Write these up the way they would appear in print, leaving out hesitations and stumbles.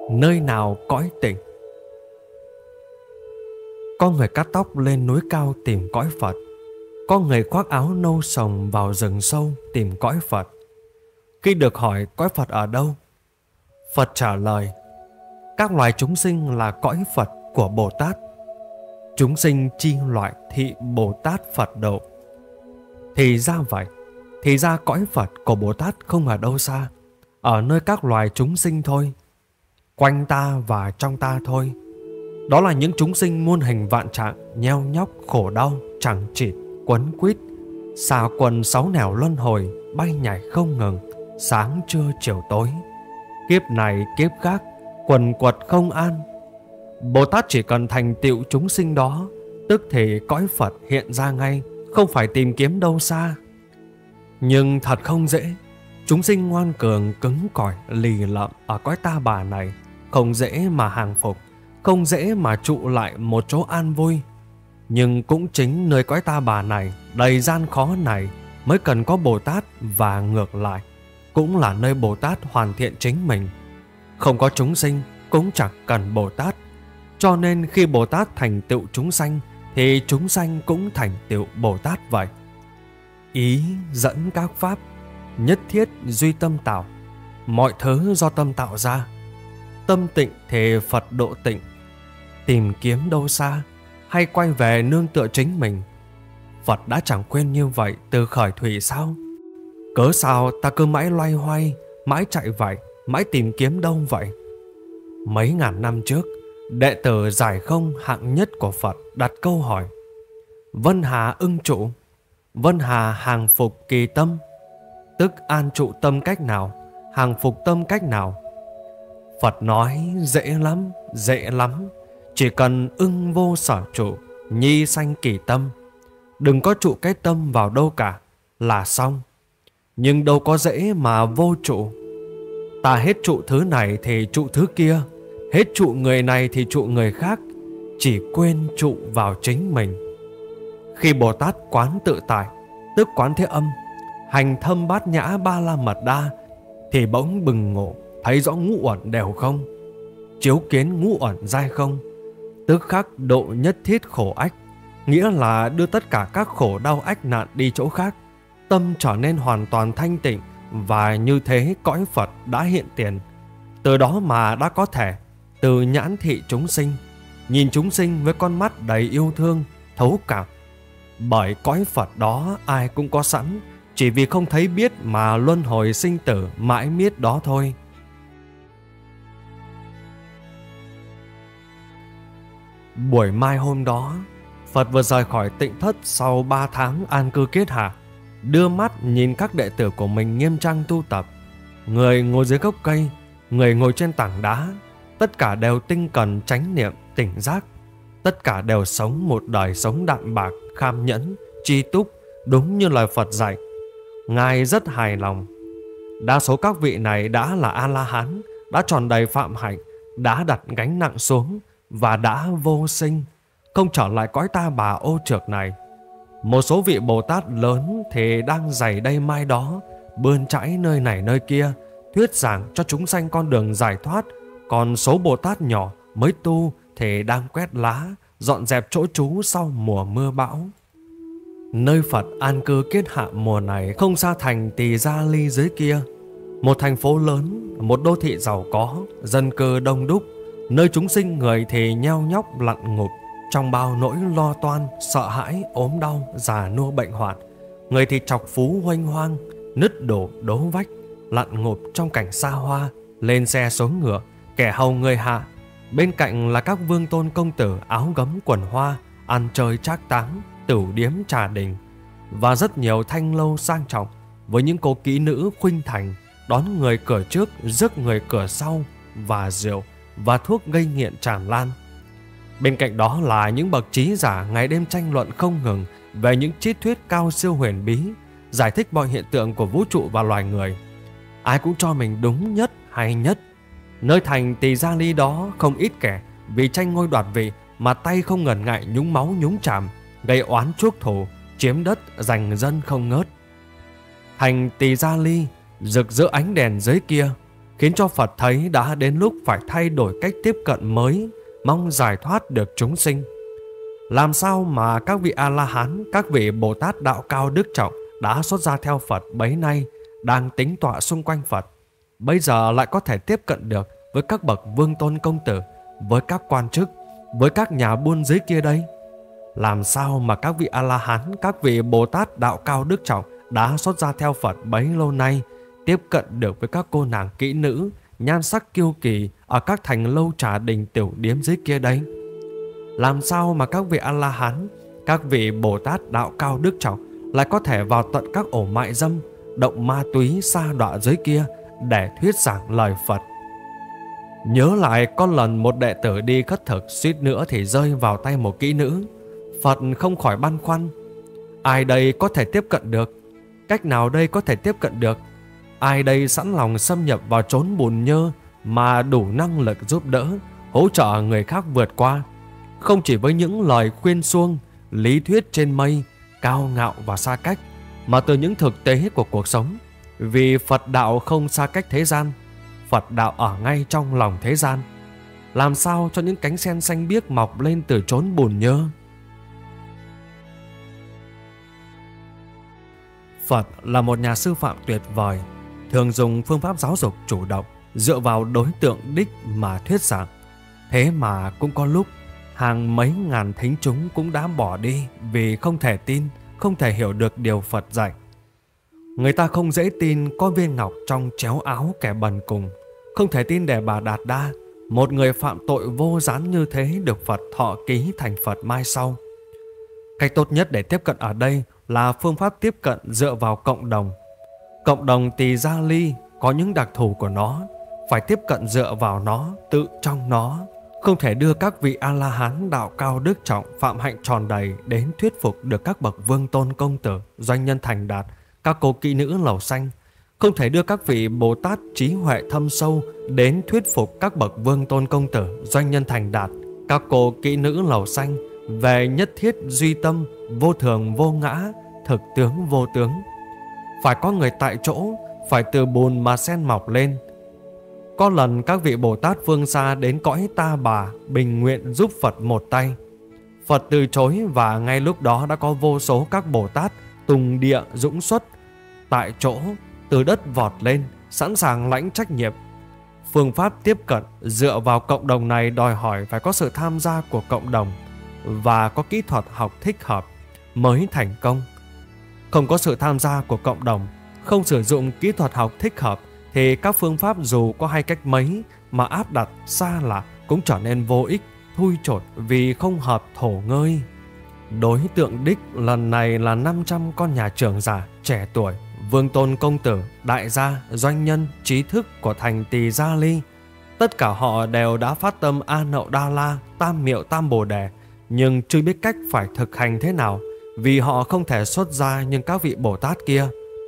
Nơi nào cõi tịnh. Có người cắt tóc lên núi cao tìm cõi Phật. Có người khoác áo nâu sồng vào rừng sâu tìm cõi Phật. Khi được hỏi cõi Phật ở đâu, Phật trả lời: các loài chúng sinh là cõi Phật của Bồ Tát. Chúng sinh chi loại thị Bồ Tát Phật độ. Thì ra vậy. Thì ra cõi Phật của Bồ Tát không ở đâu xa, ở nơi các loài chúng sinh thôi, quanh ta và trong ta thôi. Đó là những chúng sinh muôn hình vạn trạng, nheo nhóc khổ đau, chẳng chịt, quấn quýt, xà quần sáu nẻo luân hồi, bay nhảy không ngừng, sáng trưa chiều tối, kiếp này kiếp khác, quần quật không an. Bồ Tát chỉ cần thành tựu chúng sinh đó, tức thì cõi Phật hiện ra ngay, không phải tìm kiếm đâu xa. Nhưng thật không dễ. Chúng sinh ngoan cường, cứng cỏi, lì lợm ở cõi ta bà này không dễ mà hàng phục, không dễ mà trụ lại một chỗ an vui. Nhưng cũng chính nơi cõi ta bà này đầy gian khó này mới cần có Bồ Tát, và ngược lại cũng là nơi Bồ Tát hoàn thiện chính mình. Không có chúng sinh cũng chẳng cần Bồ Tát. Cho nên khi Bồ Tát thành tựu chúng sanh thì chúng sanh cũng thành tựu Bồ Tát vậy. Ý dẫn các pháp, nhất thiết duy tâm tạo. Mọi thứ do tâm tạo ra. Tâm tịnh thì Phật độ tịnh. Tìm kiếm đâu xa, hay quay về nương tựa chính mình. Phật đã chẳng khuyên như vậy từ khởi thủy sao? Cớ sao ta cứ mãi loay hoay, mãi chạy vậy, mãi tìm kiếm đâu vậy? Mấy ngàn năm trước, đệ tử giải không hạng nhất của Phật đặt câu hỏi: Vân Hà ưng trụ, Vân Hà hàng phục kỳ tâm, tức an trụ tâm cách nào, hàng phục tâm cách nào? Phật nói dễ lắm, dễ lắm. Chỉ cần ưng vô sở trụ, nhi sanh kỳ tâm. Đừng có trụ cái tâm vào đâu cả là xong. Nhưng đâu có dễ mà vô trụ. Ta hết trụ thứ này thì trụ thứ kia, hết trụ người này thì trụ người khác, chỉ quên trụ vào chính mình. Khi Bồ Tát quán tự tại, tức quán Thế Âm, hành thâm bát nhã ba la mật đa, thì bỗng bừng ngộ, thấy rõ ngũ uẩn đều không, chiếu kiến ngũ uẩn giai không, tức khắc độ nhất thiết khổ ách, nghĩa là đưa tất cả các khổ đau ách nạn đi chỗ khác. Tâm trở nên hoàn toàn thanh tịnh, và như thế cõi Phật đã hiện tiền. Từ đó mà đã có thể từ nhãn thị chúng sinh, nhìn chúng sinh với con mắt đầy yêu thương, thấu cảm. Bởi cõi Phật đó ai cũng có sẵn, chỉ vì không thấy biết mà luân hồi sinh tử mãi miết đó thôi. Buổi mai hôm đó, Phật vừa rời khỏi Tịnh Thất sau 3 tháng an cư kiết hạ, đưa mắt nhìn các đệ tử của mình nghiêm trang tu tập. Người ngồi dưới gốc cây, người ngồi trên tảng đá, tất cả đều tinh cần chánh niệm tỉnh giác. Tất cả đều sống một đời sống đạm bạc, kham nhẫn, tri túc, đúng như lời Phật dạy. Ngài rất hài lòng. Đa số các vị này đã là A-la-hán, đã tròn đầy phạm hạnh, đã đặt gánh nặng xuống và đã vô sinh, không trở lại cõi ta bà ô trược này. Một số vị Bồ Tát lớn thì đang giày đây mai đó, bươn chãi nơi này nơi kia, thuyết giảng cho chúng sanh con đường giải thoát. Còn số Bồ Tát nhỏ mới tu thì đang quét lá, dọn dẹp chỗ trú sau mùa mưa bão. Nơi Phật an cư kiết hạ mùa này không xa thành Tỳ Gia Ly dưới kia, một thành phố lớn, một đô thị giàu có, dân cư đông đúc, nơi chúng sinh người thì nheo nhóc lặn ngục trong bao nỗi lo toan, sợ hãi, ốm đau, già nua bệnh hoạn. Người thì chọc phú huênh hoang, nứt đổ đố vách, lặn ngục trong cảnh xa hoa, lên xe xuống ngựa, kẻ hầu người hạ. Bên cạnh là các vương tôn công tử áo gấm quần hoa, ăn chơi trác táng, tửu điếm trà đình, và rất nhiều thanh lâu sang trọng với những cô kỹ nữ khuynh thành, đón người cửa trước rước người cửa sau, và rượu và thuốc gây nghiện tràn lan. Bên cạnh đó là những bậc trí giả ngày đêm tranh luận không ngừng về những triết thuyết cao siêu huyền bí, giải thích mọi hiện tượng của vũ trụ và loài người. Ai cũng cho mình đúng nhất, hay nhất. Nơi thành Tỳ Gia Ly đó không ít kẻ vì tranh ngôi đoạt vị mà tay không ngần ngại nhúng máu nhúng chàm, gây oán chuốc thù, chiếm đất giành dân không ngớt. Thành Tỳ Gia Ly rực rỡ ánh đèn dưới kia, khiến cho Phật thấy đã đến lúc phải thay đổi cách tiếp cận mới, mong giải thoát được chúng sinh. Làm sao mà các vị A-la-hán, các vị Bồ Tát đạo cao đức trọng đã xuất gia theo Phật bấy nay, đang tính tọa xung quanh Phật, bây giờ lại có thể tiếp cận được với các bậc vương tôn công tử, với các quan chức, với các nhà buôn dưới kia đây? Làm sao mà các vị A-la-hán, các vị Bồ Tát đạo cao đức trọng đã xuất gia theo Phật bấy lâu nay tiếp cận được với các cô nàng kỹ nữ, nhan sắc kiêu kỳ ở các thành lâu trà đình tiểu điếm dưới kia đây? Làm sao mà các vị A-la-hán, các vị Bồ Tát đạo cao đức trọng lại có thể vào tận các ổ mại dâm, động ma túy sa đọa dưới kia để thuyết giảng lời Phật? Nhớ lại có lần một đệ tử đi khất thực suýt nữa thì rơi vào tay một kỹ nữ. Phật không khỏi băn khoăn, ai đây có thể tiếp cận được? Cách nào đây có thể tiếp cận được? Ai đây sẵn lòng xâm nhập vào chốn bùn nhơ mà đủ năng lực giúp đỡ, hỗ trợ người khác vượt qua, không chỉ với những lời khuyên xuông, lý thuyết trên mây, cao ngạo và xa cách, mà từ những thực tế của cuộc sống? Vì Phật đạo không xa cách thế gian, Phật đạo ở ngay trong lòng thế gian. Làm sao cho những cánh sen xanh biếc mọc lên từ chốn bùn nhơ? Phật là một nhà sư phạm tuyệt vời, thường dùng phương pháp giáo dục chủ động, dựa vào đối tượng đích mà thuyết giảng. Thế mà cũng có lúc hàng mấy ngàn thính chúng cũng đã bỏ đi vì không thể tin, không thể hiểu được điều Phật dạy. Người ta không dễ tin có viên ngọc trong chéo áo kẻ bần cùng, không thể tin Đề Bà Đạt Đa, một người phạm tội vô gián như thế, được Phật thọ ký thành Phật mai sau. Cách tốt nhất để tiếp cận ở đây là phương pháp tiếp cận dựa vào cộng đồng. Cộng đồng Tỳ Gia Ly có những đặc thù của nó, phải tiếp cận dựa vào nó, tự trong nó. Không thể đưa các vị A-la-hán đạo cao đức trọng, phạm hạnh tròn đầy đến thuyết phục được các bậc vương tôn công tử, doanh nhân thành đạt, các cô kỹ nữ lầu xanh. Không thể đưa các vị Bồ Tát trí huệ thâm sâu đến thuyết phục các bậc vương tôn công tử, doanh nhân thành đạt, các cô kỹ nữ lầu xanh về nhất thiết duy tâm, vô thường vô ngã, thực tướng vô tướng. Phải có người tại chỗ, phải từ bùn mà sen mọc lên. Có lần các vị Bồ Tát phương xa đến cõi Ta Bà bình nguyện giúp Phật một tay. Phật từ chối, và ngay lúc đó đã có vô số các Bồ Tát tùng địa dũng xuất tại chỗ, từ đất vọt lên, sẵn sàng lãnh trách nhiệm. Phương pháp tiếp cận dựa vào cộng đồng này đòi hỏi phải có sự tham gia của cộng đồng và có kỹ thuật học thích hợp mới thành công. Không có sự tham gia của cộng đồng, không sử dụng kỹ thuật học thích hợp, thì các phương pháp dù có hay cách mấy mà áp đặt xa lạ cũng trở nên vô ích, thui chột vì không hợp thổ ngơi. Đối tượng đích lần này là 500 con nhà trưởng giả trẻ tuổi, vương tôn công tử, đại gia, doanh nhân, trí thức của thành Tỳ Gia Ly. Tất cả họ đều đã phát tâm A Nậu Đa La, Tam Miệu Tam Bồ Đề, nhưng chưa biết cách phải thực hành thế nào, vì họ không thể xuất gia như các vị Bồ Tát kia.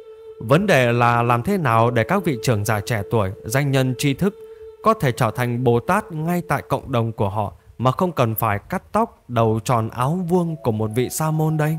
Vấn đề là làm thế nào để các vị trưởng giả trẻ tuổi, danh nhân tri thức có thể trở thành Bồ Tát ngay tại cộng đồng của họ, mà không cần phải cắt tóc, đầu tròn áo vuông của một vị sa môn đây.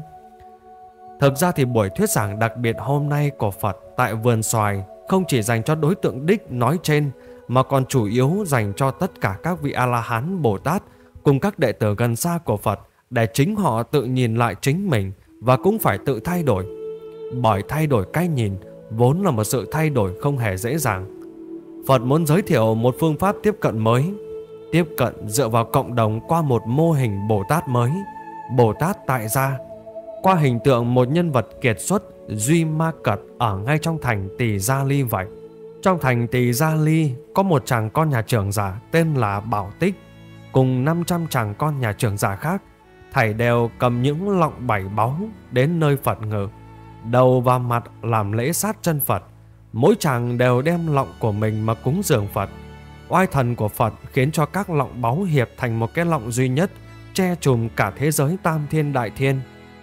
Thực ra thì buổi thuyết giảng đặc biệt hôm nay của Phật tại vườn xoài không chỉ dành cho đối tượng đích nói trên, mà còn chủ yếu dành cho tất cả các vị A-la-hán Bồ Tát cùng các đệ tử gần xa của Phật, để chính họ tự nhìn lại chính mình và cũng phải tự thay đổi. Bởi thay đổi cái nhìn vốn là một sự thay đổi không hề dễ dàng. Phật muốn giới thiệu một phương pháp tiếp cận mới, tiếp cận dựa vào cộng đồng qua một mô hình Bồ Tát mới, Bồ Tát tại gia, qua hình tượng một nhân vật kiệt xuất Duy Ma Cật ở ngay trong thành Tỳ Gia Ly vậy. Trong thành Tỳ Gia Ly có một chàng con nhà trưởng giả tên là Bảo Tích, cùng 500 chàng con nhà trưởng giả khác, thảy đều cầm những lọng bảy báu đến nơi Phật ngự, đầu và mặt làm lễ sát chân Phật. Mỗi chàng đều đem lọng của mình mà cúng dường Phật. Oai thần của Phật khiến cho các lọng báu hiệp thành một cái lọng duy nhất, che trùm cả thế giới tam thiên đại thiên.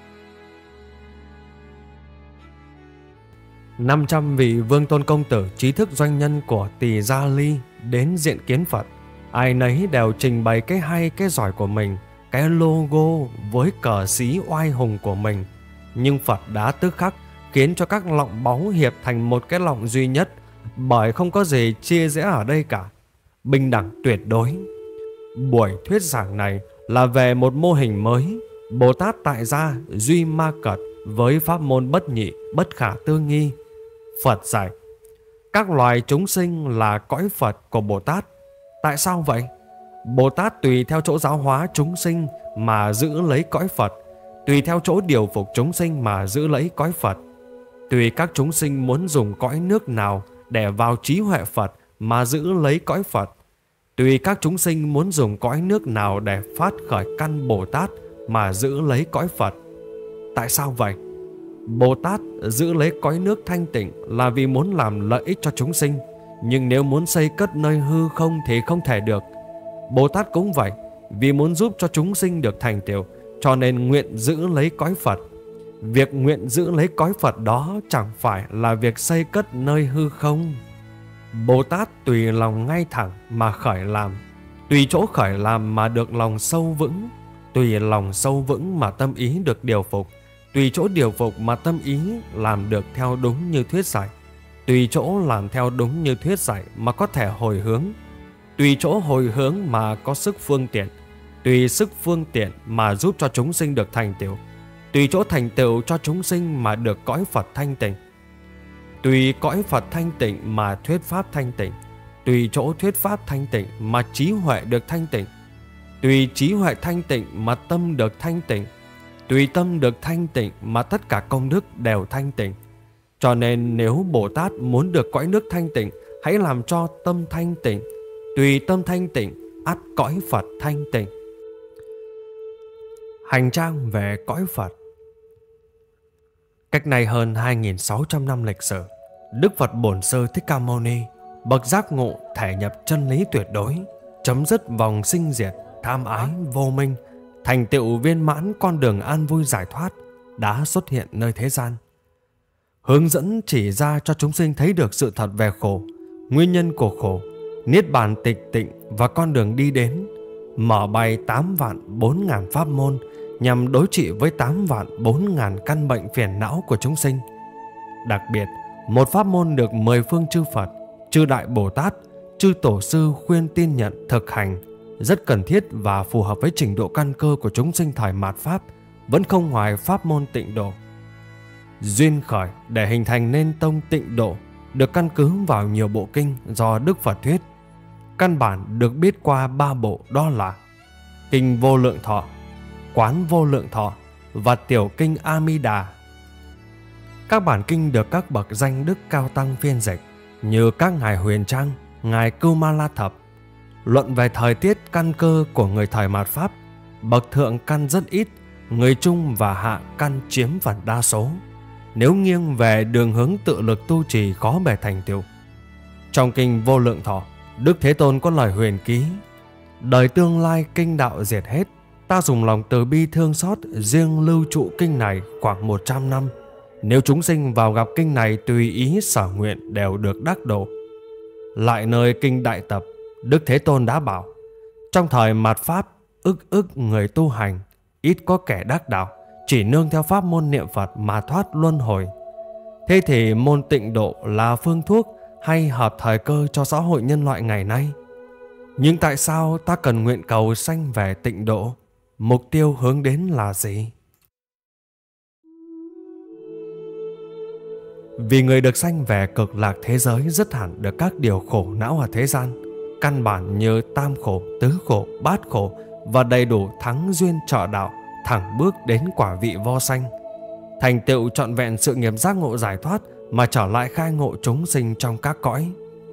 500 vị vương tôn công tử trí thức doanh nhân của Tỳ Gia Ly đến diện kiến Phật. Ai nấy đều trình bày cái hay cái giỏi của mình, cái logo với cờ xí oai hùng của mình. Nhưng Phật đã tức khắc khiến cho các lọng báu hiệp thành một cái lọng duy nhất, bởi không có gì chia rẽ ở đây cả, bình đẳng tuyệt đối. Buổi thuyết giảng này là về một mô hình mới, Bồ Tát tại gia duy ma cật với pháp môn bất nhị, bất khả tư nghi. Phật dạy các loài chúng sinh là cõi Phật của Bồ Tát. Tại sao vậy? Bồ Tát tùy theo chỗ giáo hóa chúng sinh mà giữ lấy cõi Phật, tùy theo chỗ điều phục chúng sinh mà giữ lấy cõi Phật. Tùy các chúng sinh muốn dùng cõi nước nào để vào trí huệ Phật mà giữ lấy cõi Phật. Tùy các chúng sinh muốn dùng cõi nước nào để phát khởi căn Bồ Tát mà giữ lấy cõi Phật. Tại sao vậy? Bồ Tát giữ lấy cõi nước thanh tịnh là vì muốn làm lợi ích cho chúng sinh. Nhưng nếu muốn xây cất nơi hư không thì không thể được. Bồ Tát cũng vậy, vì muốn giúp cho chúng sinh được thành tựu, cho nên nguyện giữ lấy cõi Phật. Việc nguyện giữ lấy cõi Phật đó chẳng phải là việc xây cất nơi hư không. Bồ Tát tùy lòng ngay thẳng mà khởi làm, tùy chỗ khởi làm mà được lòng sâu vững, tùy lòng sâu vững mà tâm ý được điều phục, tùy chỗ điều phục mà tâm ý làm được theo đúng như thuyết dạy, tùy chỗ làm theo đúng như thuyết dạy mà có thể hồi hướng, tùy chỗ hồi hướng mà có sức phương tiện, tùy sức phương tiện mà giúp cho chúng sinh được thành tựu, tùy chỗ thành tựu cho chúng sinh mà được cõi Phật thanh tịnh, tùy cõi Phật thanh tịnh mà thuyết pháp thanh tịnh, tùy chỗ thuyết pháp thanh tịnh mà trí huệ được thanh tịnh, tùy trí huệ thanh tịnh mà tâm được thanh tịnh, tùy tâm được thanh tịnh mà tất cả công đức đều thanh tịnh. Cho nên nếu Bồ Tát muốn được cõi nước thanh tịnh, hãy làm cho tâm thanh tịnh, tùy tâm thanh tịnh ắt cõi Phật thanh tịnh. Hành trang về cõi Phật. Cách này hơn 2.600 năm lịch sử, Đức Phật Bổn Sư Thích Ca Mâu Ni, bậc giác ngộ thể nhập chân lý tuyệt đối, chấm dứt vòng sinh diệt, tham ái, vô minh, thành tựu viên mãn con đường an vui giải thoát, đã xuất hiện nơi thế gian. Hướng dẫn chỉ ra cho chúng sinh thấy được sự thật về khổ, nguyên nhân của khổ, niết bàn tịch tịnh và con đường đi đến, mở bày 8.400.000 pháp môn nhằm đối trị với 8.400.000 căn bệnh phiền não của chúng sinh. Đặc biệt, một pháp môn được 10 phương chư Phật, chư Đại Bồ Tát, chư Tổ Sư khuyên tin nhận thực hành, rất cần thiết và phù hợp với trình độ căn cơ của chúng sinh thời mạt Pháp, vẫn không ngoài pháp môn tịnh độ. Duyên khởi để hình thành nên tông tịnh độ được căn cứ vào nhiều bộ kinh do Đức Phật thuyết. Căn bản được biết qua 3 bộ, đó là Kinh Vô Lượng Thọ, Quán Vô Lượng Thọ và Tiểu Kinh A Di Đà. Các bản kinh được các bậc danh đức cao tăng phiên dịch như các ngài Huyền Trang, ngài Cưu Ma La Thập. Luận về thời tiết căn cơ của người thời mạt Pháp, bậc thượng căn rất ít, người trung và hạ căn chiếm phần đa số. Nếu nghiêng về đường hướng tự lực tu trì khó bề thành tựu. Trong Kinh Vô Lượng Thọ, Đức Thế Tôn có lời huyền ký: đời tương lai kinh đạo diệt hết, ta dùng lòng từ bi thương xót riêng lưu trụ kinh này khoảng 100 năm. Nếu chúng sinh vào gặp kinh này tùy ý sở nguyện đều được đắc độ. Lại nơi Kinh Đại Tập, Đức Thế Tôn đã bảo: trong thời mạt Pháp, ức người tu hành, ít có kẻ đắc đạo, chỉ nương theo pháp môn niệm Phật mà thoát luân hồi. Thế thì môn tịnh độ là phương thuốc hay hợp thời cơ cho xã hội nhân loại ngày nay? Nhưng tại sao ta cần nguyện cầu sanh về tịnh độ? Mục tiêu hướng đến là gì? Vì người được sanh về cực lạc thế giới rất hẳn được các điều khổ não ở thế gian, căn bản như tam khổ, tứ khổ, bát khổ, và đầy đủ thắng duyên trợ đạo, thẳng bước đến quả vị vô sanh, thành tựu trọn vẹn sự nghiệp giác ngộ giải thoát mà trở lại khai ngộ chúng sinh trong các cõi.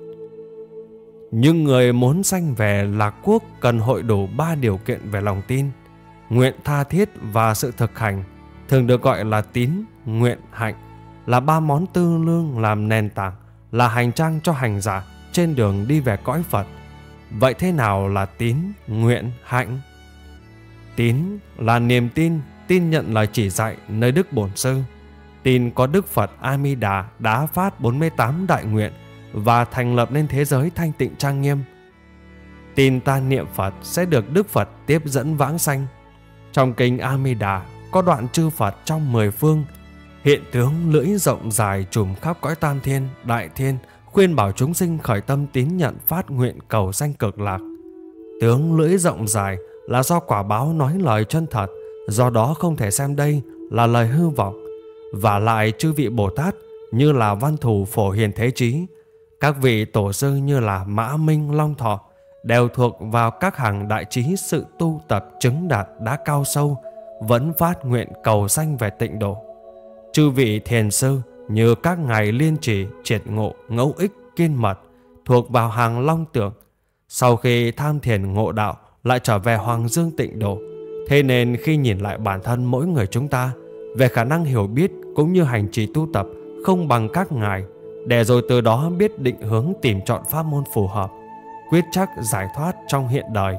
Nhưng người muốn sanh về lạc quốc cần hội đủ 3 điều kiện về lòng tin, nguyện tha thiết và sự thực hành, thường được gọi là tín, nguyện, hạnh, là 3 món tư lương làm nền tảng, là hành trang cho hành giả trên đường đi về cõi Phật. Vậy thế nào là tín, nguyện, hạnh? Tín là niềm tin, tin nhận lời chỉ dạy nơi Đức Bổn Sư. Tin có Đức Phật A Di Đà đã phát 48 đại nguyện và thành lập nên thế giới thanh tịnh trang nghiêm. Tin ta niệm Phật sẽ được Đức Phật tiếp dẫn vãng sanh. Trong Kinh A Di Đà có đoạn chư Phật trong 10 phương, hiện tướng lưỡi rộng dài trùm khắp cõi tam thiên, đại thiên, khuyên bảo chúng sinh khởi tâm tín nhận phát nguyện cầu sanh cực lạc. Tướng lưỡi rộng dài là do quả báo nói lời chân thật, do đó không thể xem đây là lời hư vọng. Và lại chư vị Bồ Tát như là Văn Thù Phổ Hiền Thế Chí, các vị tổ sư như là Mã Minh Long Thọ đều thuộc vào các hàng đại trí sự tu tập chứng đạt đã cao sâu, vẫn phát nguyện cầu sanh về tịnh độ. Chư vị thiền sư như các ngài Liên Trì, Triệt Ngộ, Ngẫu Ích, Kiên Mật thuộc vào hàng Long Tượng, sau khi tham thiền ngộ đạo lại trở về Hoàng Dương tịnh độ. Thế nên khi nhìn lại bản thân mỗi người chúng ta, về khả năng hiểu biết cũng như hành trì tu tập không bằng các ngài, để rồi từ đó biết định hướng tìm chọn pháp môn phù hợp, quyết chắc giải thoát trong hiện đời.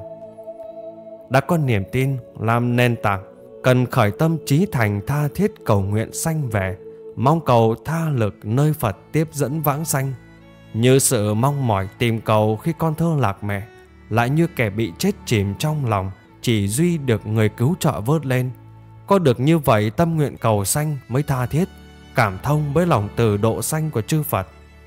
Đã có niềm tin làm nền tảng, cần khởi tâm trí thành tha thiết cầu nguyện sanh về, mong cầu tha lực nơi Phật tiếp dẫn vãng sanh. Như sự mong mỏi tìm cầu khi con thơ lạc mẹ, lại như kẻ bị chết chìm trong lòng, chỉ duy được người cứu trợ vớt lên. Có được như vậy, tâm nguyện cầu sanh mới tha thiết, cảm thông với lòng từ độ sanh của chư Phật.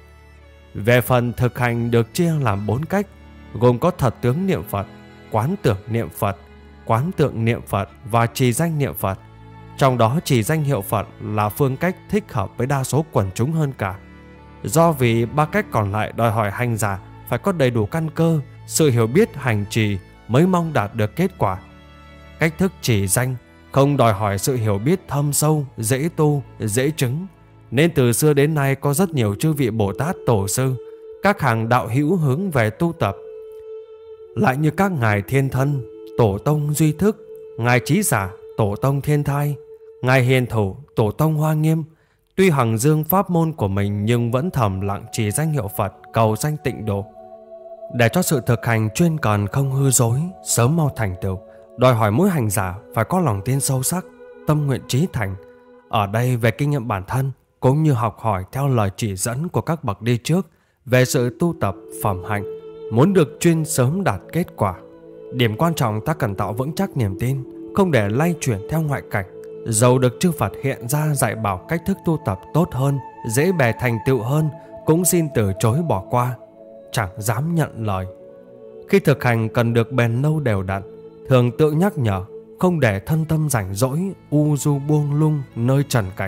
Về phần thực hành được chia làm 4 cách, gồm có thật tướng niệm Phật, quán tưởng niệm Phật, quán tượng niệm Phật và trì danh niệm Phật. Trong đó trì danh hiệu Phật là phương cách thích hợp với đa số quần chúng hơn cả. Do vì 3 cách còn lại đòi hỏi hành giả phải có đầy đủ căn cơ, sự hiểu biết hành trì mới mong đạt được kết quả. Cách thức trì danh không đòi hỏi sự hiểu biết thâm sâu, dễ tu, dễ chứng, nên từ xưa đến nay có rất nhiều chư vị Bồ Tát tổ sư, các hàng đạo hữu hướng về tu tập. Lại như các ngài Thiên Thân, Tổ tông Duy Thức, ngài Trí Giả, Tổ tông Thiên Thai, ngài Hiền Thủ, Tổ tông Hoa Nghiêm, tuy hằng dương pháp môn của mình nhưng vẫn thầm lặng trì danh hiệu Phật cầu sanh tịnh độ. Để cho sự thực hành chuyên cần không hư dối, sớm mau thành tựu, đòi hỏi mỗi hành giả phải có lòng tin sâu sắc, tâm nguyện trí thành. Ở đây về kinh nghiệm bản thân cũng như học hỏi theo lời chỉ dẫn của các bậc đi trước về sự tu tập phẩm hạnh, muốn được chuyên sớm đạt kết quả. Điểm quan trọng ta cần tạo vững chắc niềm tin, không để lay chuyển theo ngoại cảnh. Dầu được chư Phật hiện ra dạy bảo cách thức tu tập tốt hơn, dễ bề thành tựu hơn, cũng xin từ chối bỏ qua, chẳng dám nhận lời. Khi thực hành cần được bền lâu đều đặn, thường tự nhắc nhở, không để thân tâm rảnh rỗi, u du buông lung nơi trần cảnh.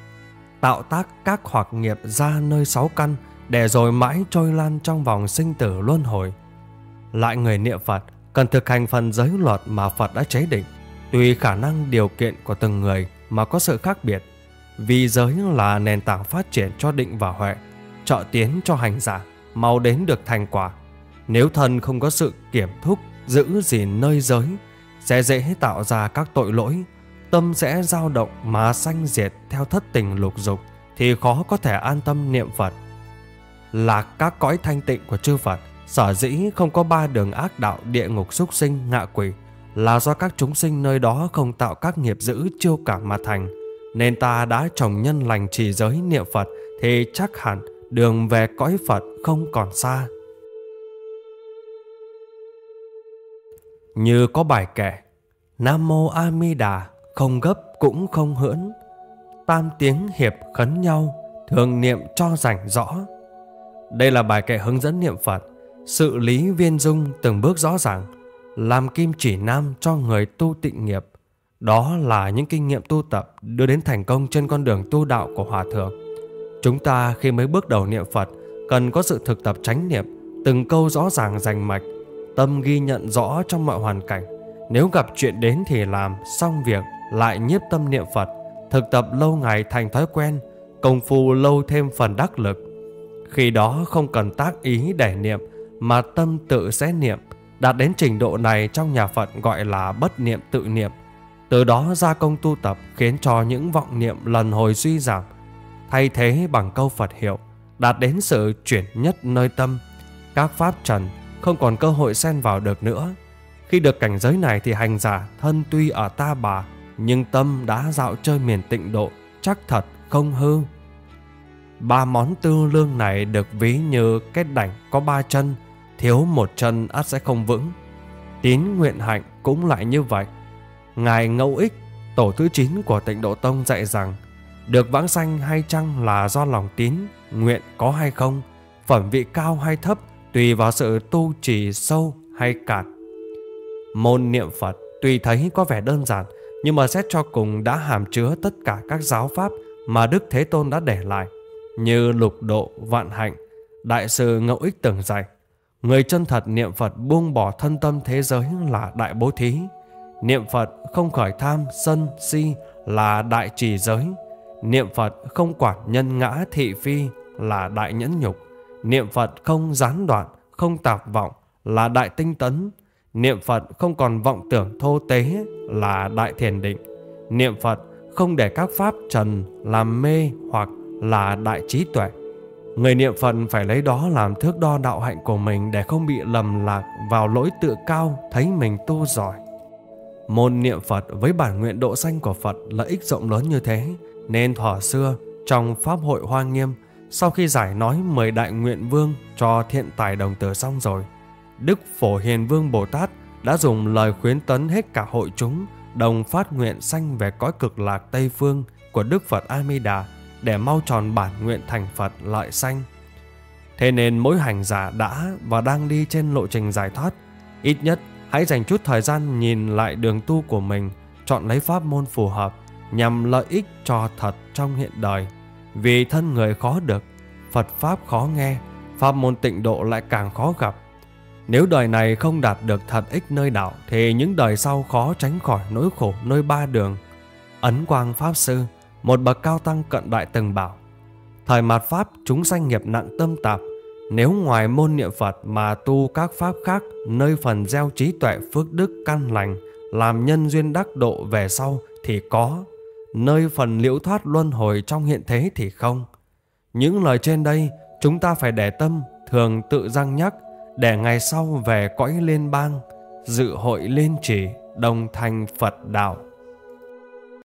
Tạo tác các hoặc nghiệp ra nơi 6 căn, để rồi mãi trôi lan trong vòng sinh tử luân hồi. Lại người niệm Phật cần thực hành phần giới luật mà Phật đã chế định, tùy khả năng điều kiện của từng người mà có sự khác biệt. Vì giới là nền tảng phát triển cho định và huệ, trợ tiến cho hành giả mau đến được thành quả. Nếu thân không có sự kiểm thúc, giữ gìn nơi giới, sẽ dễ tạo ra các tội lỗi, tâm sẽ dao động mà sanh diệt theo thất tình lục dục, thì khó có thể an tâm niệm Phật. Lạc các cõi thanh tịnh của chư Phật, sở dĩ không có 3 đường ác đạo địa ngục súc sinh ngạ quỷ, là do các chúng sinh nơi đó không tạo các nghiệp dữ chiêu cảm mà thành. Nên ta đã trồng nhân lành trì giới niệm Phật, thì chắc hẳn đường về cõi Phật không còn xa. Như có bài kệ: Nam Mô A Di Đà, không gấp cũng không hưỡn, tam tiếng hiệp khấn nhau, thường niệm cho rành rõ. Đây là bài kệ hướng dẫn niệm Phật, sự lý viên dung từng bước rõ ràng, làm kim chỉ nam cho người tu tịnh nghiệp. Đó là những kinh nghiệm tu tập đưa đến thành công trên con đường tu đạo của Hòa Thượng. Chúng ta khi mới bước đầu niệm Phật cần có sự thực tập chánh niệm, từng câu rõ ràng rành mạch, tâm ghi nhận rõ trong mọi hoàn cảnh. Nếu gặp chuyện đến thì làm, xong việc lại nhiếp tâm niệm Phật, thực tập lâu ngày thành thói quen, công phu lâu thêm phần đắc lực. Khi đó không cần tác ý để niệm, mà tâm tự sẽ niệm. Đạt đến trình độ này trong nhà Phật gọi là bất niệm tự niệm. Từ đó gia công tu tập khiến cho những vọng niệm lần hồi suy giảm, thay thế bằng câu Phật hiệu, đạt đến sự chuyển nhất nơi tâm. Các pháp trần không còn cơ hội xen vào được nữa. Khi được cảnh giới này thì hành giả thân tuy ở ta bà, nhưng tâm đã dạo chơi miền tịnh độ, chắc thật không hư. 3 món tư lương này được ví như cái đảnh có 3 chân, thiếu 1 chân ắt sẽ không vững. Tín nguyện hạnh cũng lại như vậy. Ngài Ngẫu Ích, tổ thứ 9 của Tịnh Độ Tông dạy rằng, được vãng sanh hay chăng là do lòng tín, nguyện có hay không, phẩm vị cao hay thấp tùy vào sự tu trì sâu hay cạn. Môn niệm Phật tuy thấy có vẻ đơn giản, nhưng mà xét cho cùng đã hàm chứa tất cả các giáo pháp mà Đức Thế Tôn đã để lại, như lục độ, vạn hạnh. Đại sư Ngẫu Ích từng dạy, người chân thật niệm Phật buông bỏ thân tâm thế giới là đại bố thí. Niệm Phật không khởi tham, sân, si là đại trì giới. Niệm Phật không quản nhân ngã thị phi là đại nhẫn nhục. Niệm Phật không gián đoạn, không tạp vọng là đại tinh tấn. Niệm Phật không còn vọng tưởng thô tế là đại thiền định. Niệm Phật không để các pháp trần làm mê hoặc là đại trí tuệ. Người niệm Phật phải lấy đó làm thước đo đạo hạnh của mình, để không bị lầm lạc vào lỗi tự cao thấy mình tu giỏi. Môn niệm Phật với bản nguyện độ sanh của Phật lợi ích rộng lớn như thế, nên thuở xưa trong Pháp hội Hoa Nghiêm, sau khi giải nói 10 đại nguyện vương cho thiện tài đồng tử xong rồi, Đức Phổ Hiền Vương Bồ Tát đã dùng lời khuyến tấn hết cả hội chúng đồng phát nguyện sanh về cõi cực lạc Tây Phương của Đức Phật A Di Đà, để mau tròn bản nguyện thành Phật lợi sanh. Thế nên mỗi hành giả đã và đang đi trên lộ trình giải thoát, ít nhất hãy dành chút thời gian nhìn lại đường tu của mình, chọn lấy pháp môn phù hợp nhằm lợi ích cho thật trong hiện đời. Vì thân người khó được, Phật Pháp khó nghe, pháp môn tịnh độ lại càng khó gặp. Nếu đời này không đạt được thật ích nơi đạo, thì những đời sau khó tránh khỏi nỗi khổ nơi ba đường. Ấn Quang Pháp Sư, một bậc cao tăng cận đại, từng bảo: thời mạt Pháp chúng sanh nghiệp nặng tâm tạp, nếu ngoài môn niệm Phật mà tu các pháp khác, nơi phần gieo trí tuệ phước đức căn lành, làm nhân duyên đắc độ về sau thì có, nơi phần liễu thoát luân hồi trong hiện thế thì không. Những lời trên đây chúng ta phải để tâm, thường tự răng nhắc, để ngày sau về cõi liên bang, dự hội liên trì, đồng thành Phật đạo.